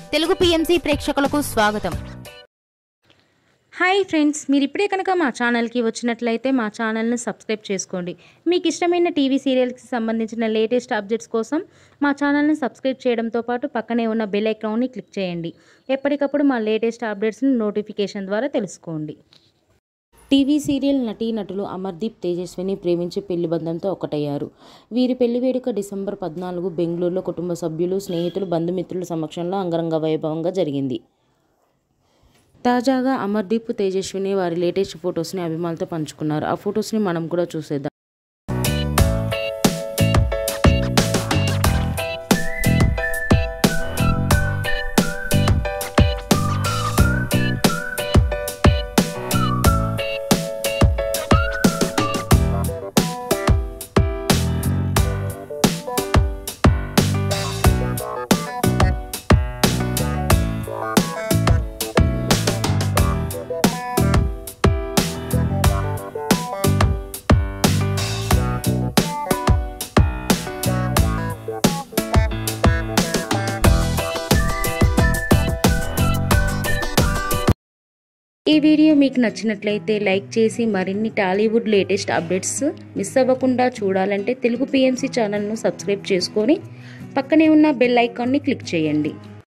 Telugu PMC ప్రేక్షకులకు స్వాగతం. Hi friends, మీరు ఇప్పుడే కనుక మా ఛానల్కి వచ్చినట్లయితే మా ఛానల్ని సబ్స్క్రైబ్ చేసుకోండి. మీకు ఇష్టమైన టీవీ సీరియల్కి సంబంధించిన లేటెస్ట్ అప్డేట్స్ కోసం మా ఛానల్ని సబ్స్క్రైబ్ చేయడంతో పాటు పక్కనే ఉన్న బెల్ ఐకాన్ని క్లిక్ చేయండి. ఎప్పటికప్పుడు మా లేటెస్ట్ అప్డేట్స్ని నోటిఫికేషన్ ద్వారా తెలుసుకోండి. టీవీ సీరియల్ నటీనటులు అమర్దీప్ తేజస్విని ప్రేమించి పెళ్లి బంధంతో ఒకటయ్యారు. వీరి పెళ్లి వేడుక డిసెంబర్ 14 బెంగళూరులో కుటుంబ సభ్యులు, స్నేహితులు, బంధుమిత్రుల సమక్షంలో అంగరంగ వైభవంగా జరిగింది. తాజాగా అమర్దీప్ తేజస్విని వారి లేటెస్ట్ ఫొటోస్ని అభిమానులతో పంచుకున్నారు. ఆ ఫొటోస్ని మనం కూడా చూసేద్దాం. ఈ వీడియో మీకు నచ్చినట్లయితే లైక్ చేసి మరిన్ని టాలీవుడ్ లేటెస్ట్ అప్డేట్స్ మిస్ అవ్వకుండా చూడాలంటే తెలుగు పిఎంసి ఛానల్ను సబ్స్క్రైబ్ చేసుకొని పక్కనే ఉన్న బెల్ ఐకాన్ని క్లిక్ చేయండి.